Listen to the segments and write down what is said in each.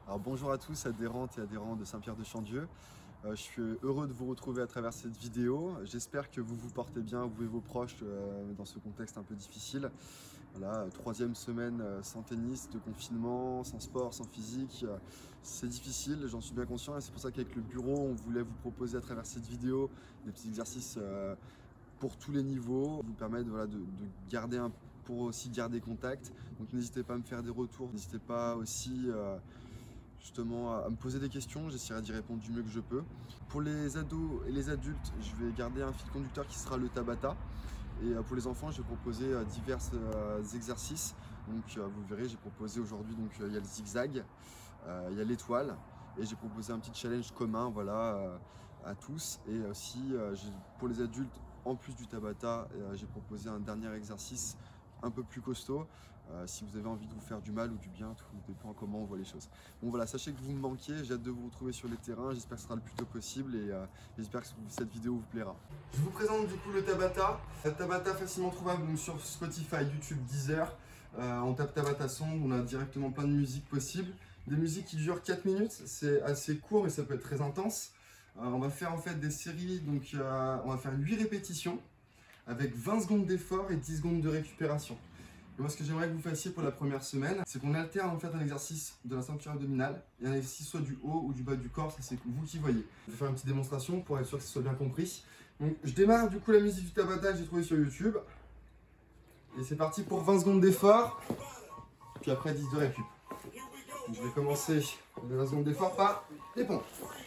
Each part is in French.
Alors bonjour à tous adhérentes et adhérents de Saint-Pierre-de-Chandieu. Je suis heureux de vous retrouver à travers cette vidéo. J'espère que vous vous portez bien, vous et vos proches dans ce contexte un peu difficile. Voilà, troisième semaine sans tennis, de confinement, sans sport, sans physique. C'est difficile, j'en suis bien conscient et c'est pour ça qu'avec le bureau, on voulait vous proposer à travers cette vidéo des petits exercices pour tous les niveaux, vous permettre voilà, de garder pour aussi garder contact. Donc n'hésitez pas à me faire des retours, n'hésitez pas aussi justement à me poser des questions, j'essaierai d'y répondre du mieux que je peux. Pour les ados et les adultes, je vais garder un fil conducteur qui sera le Tabata. Et pour les enfants, je vais proposer divers exercices. Donc vous verrez, j'ai proposé aujourd'hui, donc il y a le zigzag, il y a l'étoile, et j'ai proposé un petit challenge commun, voilà, à tous. Et aussi pour les adultes, en plus du Tabata, j'ai proposé un dernier exercice un peu plus costaud. Si vous avez envie de vous faire du mal ou du bien, tout dépend comment on voit les choses. Bon voilà, sachez que vous me manquez, j'ai hâte de vous retrouver sur les terrains, j'espère que ce sera le plus tôt possible et j'espère que cette vidéo vous plaira. Je vous présente du coup le Tabata. Le Tabata facilement trouvable donc, sur Spotify, YouTube, Deezer. On tape Tabata Song, on a directement plein de musiques possibles. Des musiques qui durent 4 minutes, c'est assez court mais ça peut être très intense. On va faire en fait des séries, donc on va faire 8 répétitions avec 20 secondes d'effort et 10 secondes de récupération. Et moi, ce que j'aimerais que vous fassiez pour la première semaine, c'est qu'on alterne en fait un exercice de la ceinture abdominale et un exercice soit du haut ou du bas du corps, ça c'est vous qui voyez. Je vais faire une petite démonstration pour être sûr que ce soit bien compris. Donc je démarre du coup la musique du Tabata que j'ai trouvé sur YouTube. Et c'est parti pour 20 secondes d'effort, puis après 10 de récup. Donc, je vais commencer les 20 secondes d'effort par les pompes.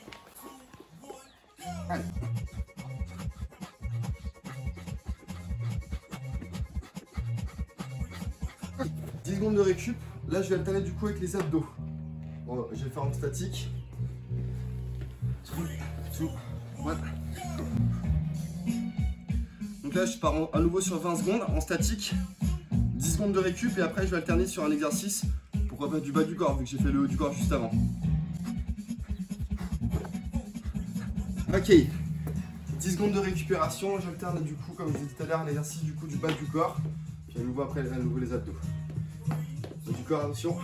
Allez. Secondes de récup, là je vais alterner du coup avec les abdos. Bon, je vais faire en statique. Donc là je pars à nouveau sur 20 secondes en statique, 10 secondes de récup et après je vais alterner sur un exercice, pourquoi pas du bas du corps vu que j'ai fait le haut du corps juste avant. Ok, 10 secondes de récupération, j'alterne du coup comme je disais tout à l'heure l'exercice du coup du bas du corps, puis à nouveau après à nouveau les abdos. Du corps, attention.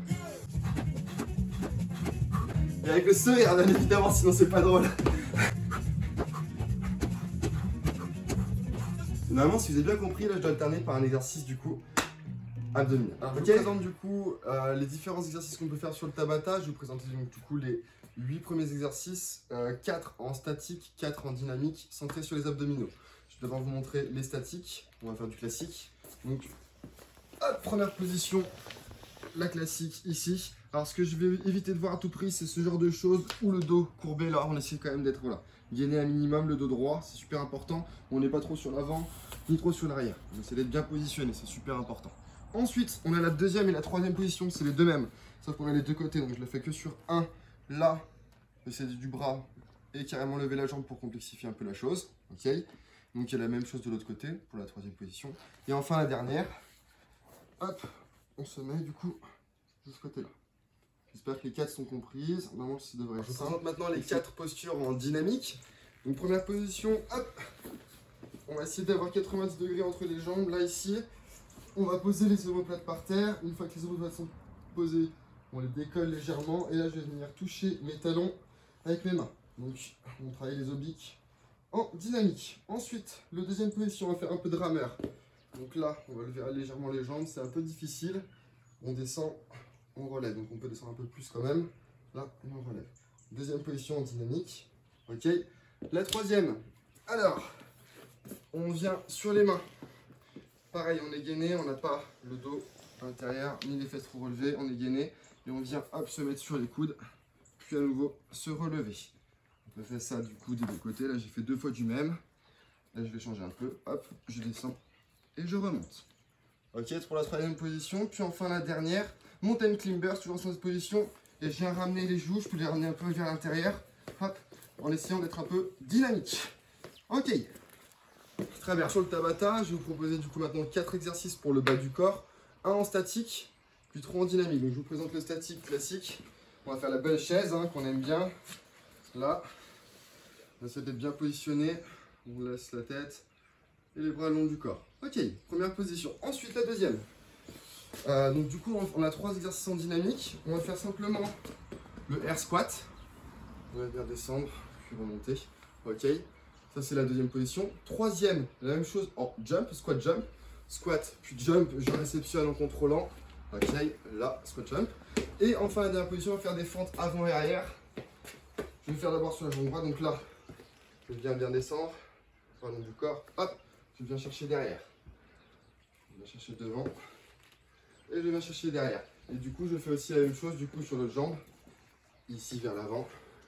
Et avec le sourire, bien évidemment, sinon c'est pas drôle. Normalement, si vous avez bien compris, là je dois alterner par un exercice du coup abdominal. Alors, je vous présente du coup les différents exercices qu'on peut faire sur le Tabata. Je vais vous présenter donc, du coup les 8 premiers exercices, 4 en statique, 4 en dynamique, centrés sur les abdominaux. Je vais d'abord vous montrer les statiques. On va faire du classique. Donc, hop, première position. La classique ici. Alors ce que je vais éviter de voir à tout prix, c'est ce genre de choses où le dos courbé. Là on essaie quand même d'être voilà, gainé un minimum le dos droit, c'est super important. On n'est pas trop sur l'avant ni trop sur l'arrière. On essaie d'être bien positionné, c'est super important. Ensuite on a la deuxième et la troisième position, c'est les deux mêmes, sauf qu'on a les deux côtés, donc je le fais que sur un. Là j'essaie du bras et carrément lever la jambe pour complexifier un peu la chose. Ok, donc il y a la même chose de l'autre côté pour la troisième position. Et enfin la dernière, hop, on se met du coup de ce côté-là. J'espère que les 4 sont comprises. Normalement, ça devrait être. Je vous présente maintenant les 4 postures en dynamique. Donc, première position, hop. On va essayer d'avoir 90 degrés entre les jambes. Là, ici, on va poser les omoplates par terre. Une fois que les omoplates sont posées, on les décolle légèrement. Et là, je vais venir toucher mes talons avec mes mains. Donc, on travaille les obliques en dynamique. Ensuite, la deuxième position, on va faire un peu de rameur. Donc là, on va lever légèrement les jambes, c'est un peu difficile. On descend, on relève, donc on peut descendre un peu plus quand même. Là, on relève. Deuxième position en dynamique. Ok. La troisième, alors, on vient sur les mains. Pareil, on est gainé, on n'a pas le dos à l'intérieur, ni les fesses trop relevées, on est gainé. Et on vient, hop, se mettre sur les coudes, puis à nouveau se relever. On peut faire ça du coup des deux côtés. Là, j'ai fait 2 fois du même. Là, je vais changer un peu. Hop, je descends. Et je remonte. Ok, pour la troisième position. Puis enfin la dernière, mountain climber, toujours dans cette position. Et je viens ramener les joues, je peux les ramener un peu vers l'intérieur. Hop, en essayant d'être un peu dynamique. Ok, très bien. Sur le Tabata, je vais vous proposer du coup maintenant 4 exercices pour le bas du corps. Un en statique, puis 3 en dynamique. Donc je vous présente le statique classique. On va faire la belle chaise hein, qu'on aime bien. Là, on essaie d'être bien positionné. On laisse la tête et les bras le long du corps. Ok, première position. Ensuite, la deuxième. Donc du coup, on a 3 exercices en dynamique. On va faire simplement le air squat. On va bien descendre, puis remonter. Ok, ça c'est la deuxième position. Troisième, la même chose en jump, squat jump. Squat, puis jump, je réceptionne en contrôlant. Ok, là, squat jump. Et enfin, la dernière position, on va faire des fentes avant et arrière. Je vais faire d'abord sur la jambe droite. Donc là, je viens bien descendre. Par le long du corps. Hop, je viens chercher derrière. Je viens chercher devant. Et je viens chercher derrière. Et du coup, je fais aussi la même chose du coup sur l'autre jambe. Ici vers l'avant.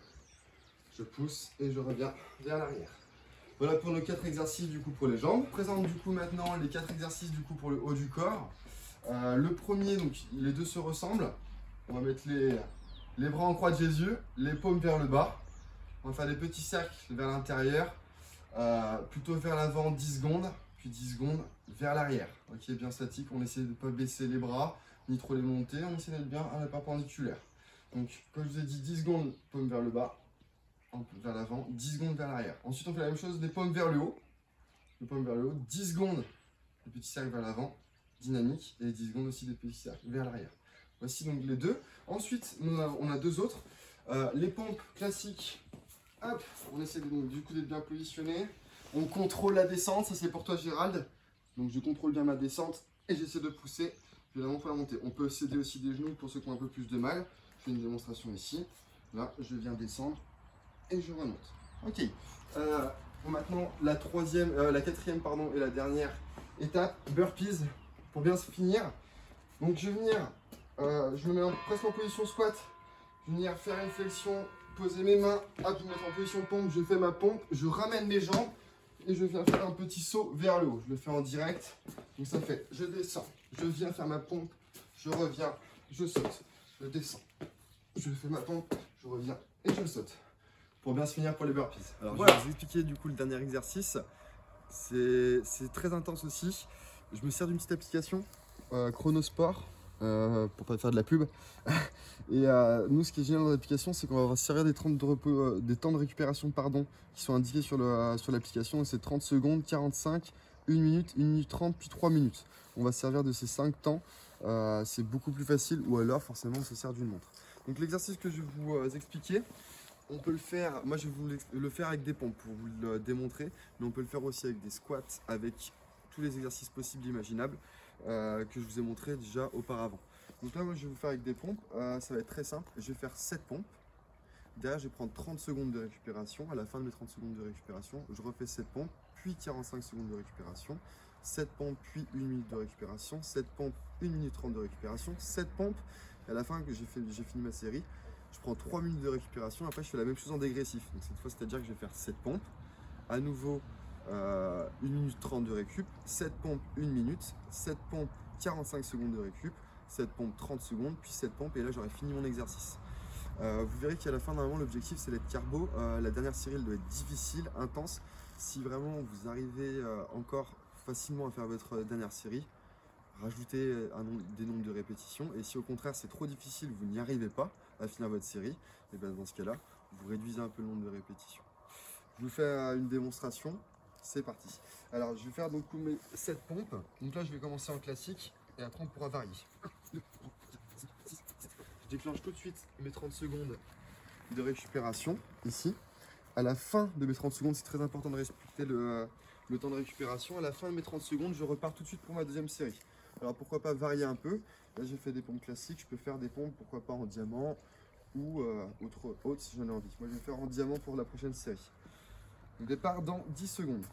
Je pousse et je reviens vers l'arrière. Voilà pour nos 4 exercices du coup pour les jambes. Je présente du coup maintenant les 4 exercices du coup pour le haut du corps. Le premier, donc les deux se ressemblent. On va mettre les bras en croix de Jésus, les paumes vers le bas. On va faire des petits cercles vers l'intérieur, plutôt vers l'avant 10 secondes, puis 10 secondes vers l'arrière. Ok, bien statique, on essaie de ne pas baisser les bras, ni trop les monter, on essaie d'être bien à la perpendiculaire. Donc, comme je vous ai dit, 10 secondes, paume vers le bas, vers l'avant, 10 secondes vers l'arrière. Ensuite, on fait la même chose, des paumes vers le haut, 10 secondes, des petits cercles vers l'avant, dynamique, et 10 secondes aussi des petits cercles vers l'arrière. Voici donc les deux. Ensuite, on a deux autres. Les pompes classiques, hop, on essaie du coup d'être bien positionné. On contrôle la descente, ça c'est pour toi Gérald. Donc je contrôle bien ma descente et j'essaie de pousser violemment pour la montée. On peut céder aussi des genoux pour ceux qui ont un peu plus de mal. Je fais une démonstration ici. Là, je viens descendre et je remonte. Ok. Maintenant, la quatrième et la dernière étape, burpees, pour bien se finir. Donc je vais venir, je me mets presque en position squat. Je vais venir faire une flexion, poser mes mains, hop, me mettre en position pompe, je fais ma pompe, je ramène mes jambes et je viens faire un petit saut vers le haut. Je le fais en direct. Donc ça fait, je descends, je viens faire ma pompe, je reviens, je saute, je descends, je fais ma pompe, je reviens et je saute. Pour bien se finir pour les burpees. Alors voilà. Je vais vous expliquer du coup le dernier exercice. C'est très intense aussi. Je me sers d'une petite application, Chronosport, pour pas faire de la pub. Et nous, ce qui est génial dans l'application, c'est qu'on va se servir des temps de récupération qui sont indiqués sur l'application. C'est 30 secondes, 45, 1 minute, 1 minute 30, puis 3 minutes. On va se servir de ces 5 temps. C'est beaucoup plus facile, ou alors forcément on se sert d'une montre. Donc l'exercice que je vais vous expliquer, on peut le faire, moi je vais vous le faire avec des pompes pour vous le démontrer, mais on peut le faire aussi avec des squats, avec tous les exercices possibles et imaginables que je vous ai montré déjà auparavant. Donc là, moi je vais vous faire avec des pompes, ça va être très simple. Je vais faire 7 pompes. Derrière, je vais prendre 30 secondes de récupération. À la fin de mes 30 secondes de récupération, je refais 7 pompes, puis 45 secondes de récupération. 7 pompes, puis 1 minute de récupération. 7 pompes, 1 minute 30 de récupération. 7 pompes. Et à la fin que j'ai fini ma série, je prends 3 minutes de récupération. Après, je fais la même chose en dégressif. Donc cette fois, c'est-à-dire que je vais faire 7 pompes. À nouveau, 1 minute 30 de récup. 7 pompes, 1 minute. 7 pompes, 45 secondes de récup. 7 pompes, 30 secondes, puis 7 pompes, et là j'aurai fini mon exercice. Vous verrez qu'à la fin, normalement, l'objectif c'est d'être carbo. La dernière série, elle doit être difficile, intense. Si vraiment vous arrivez encore facilement à faire votre dernière série, rajoutez des nombres de répétitions. Et si au contraire c'est trop difficile, vous n'y arrivez pas à finir votre série, et bien dans ce cas-là, vous réduisez un peu le nombre de répétitions. Je vous fais une démonstration. C'est parti. Alors, je vais faire donc mes 7 pompes. Donc là, je vais commencer en classique. Et après on pourra varier. Je déclenche tout de suite mes 30 secondes de récupération ici. À la fin de mes 30 secondes, c'est très important de respecter le temps de récupération. À la fin de mes 30 secondes, je repars tout de suite pour ma deuxième série. Alors pourquoi pas varier un peu. Là j'ai fait des pompes classiques, je peux faire des pompes pourquoi pas en diamant ou autre si j'en ai envie. Moi je vais faire en diamant pour la prochaine série. On départ dans 10 secondes.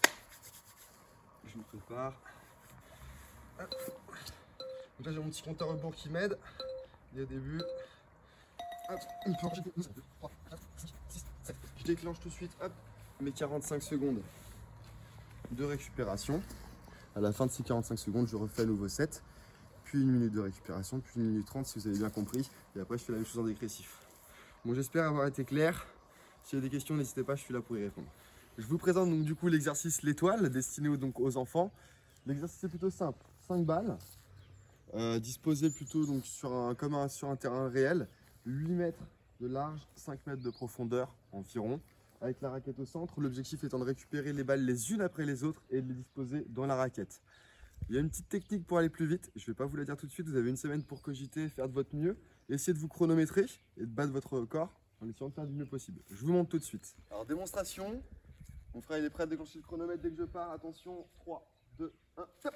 Je me prépare. Hop. Donc là j'ai mon petit compte à rebours qui m'aide. Et au début, hop, je déclenche tout de suite hop, mes 45 secondes de récupération. À la fin de ces 45 secondes, je refais à nouveau 7, puis 1 minute de récupération, puis 1 minute 30 si vous avez bien compris. Et après je fais la même chose en dégressif. Bon, j'espère avoir été clair. S'il y a des questions, n'hésitez pas, je suis là pour y répondre. Je vous présente donc du coup l'exercice l'étoile, destiné donc aux enfants. L'exercice est plutôt simple, 5 balles, disposées plutôt donc sur un terrain réel, 8 mètres de large, 5 mètres de profondeur environ, avec la raquette au centre. L'objectif étant de récupérer les balles les unes après les autres et de les disposer dans la raquette. Il y a une petite technique pour aller plus vite, je ne vais pas vous la dire tout de suite, vous avez une semaine pour cogiter, faire de votre mieux. essayez de vous chronométrer et de battre votre corps en essayant de faire du mieux possible. Je vous montre tout de suite. Alors démonstration, mon frère il est prêt à déclencher le chronomètre dès que je pars. Attention, 3, 2, 1, top.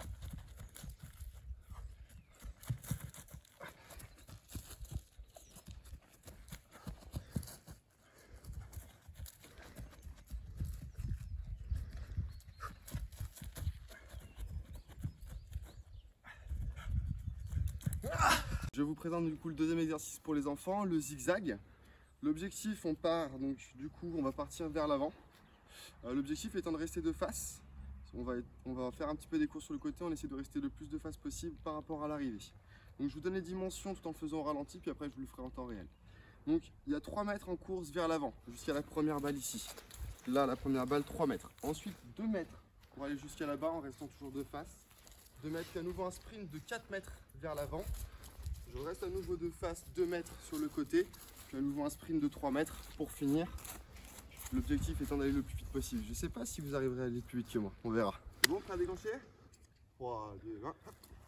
Je vous présente du coup le deuxième exercice pour les enfants, le zigzag. L'objectif, on part donc du coup, on va partir vers l'avant. L'objectif étant de rester de face. On va faire un petit peu des courses sur le côté, on essaie de rester le plus de face possible par rapport à l'arrivée. Donc je vous donne les dimensions tout en faisant au ralenti, puis après je vous le ferai en temps réel. Donc il y a 3 mètres en course vers l'avant, jusqu'à la première balle ici. Là, la première balle, 3 mètres. Ensuite 2 mètres pour aller jusqu'à là-bas en restant toujours de face. 2 mètres, puis à nouveau un sprint de 4 mètres vers l'avant. Je reste à nouveau de face, 2 mètres sur le côté, puis à nouveau un sprint de 3 mètres pour finir. L'objectif étant d'aller le plus vite possible. Je ne sais pas si vous arriverez à aller plus vite que moi, on verra. C'est bon, prêt à déclencher? 3, 2, 1.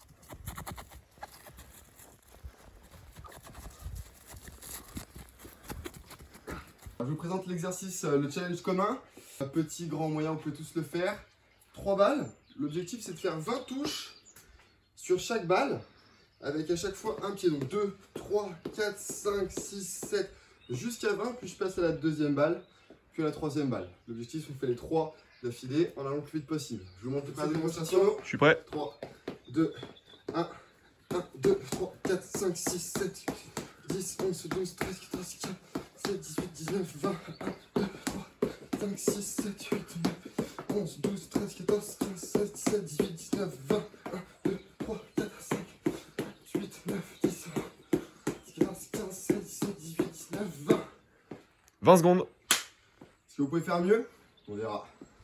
Je vous présente l'exercice, le challenge commun. Petit, grand, moyen, on peut tous le faire. 3 balles. L'objectif c'est de faire 20 touches sur chaque balle, avec à chaque fois un pied. Donc 2, 3, 4, 5, 6, 7, jusqu'à 20. Puis je passe à la deuxième balle, puis à la troisième balle. L'objectif, on fait les 3 d'affilée en allant le plus vite possible. Je vous montre la démonstration. Je suis prêt. 3, 2, 1, 1, 2, 3, 4, 5, 6, 7, 10, 11, 12, 13, 14, 15, 17, 18, 19, 20, 1, 2, 3, 5, 6, 7, 8, 9, 11, 12, 13, 14, 15, 16, 17, 18, 19, 20, 1, 2, 3, 4, 5, 8, 9, 10, 14, 15, 16, 17, 18, 19, 20. 20 secondes. Est-ce que vous pouvez faire mieux? On verra.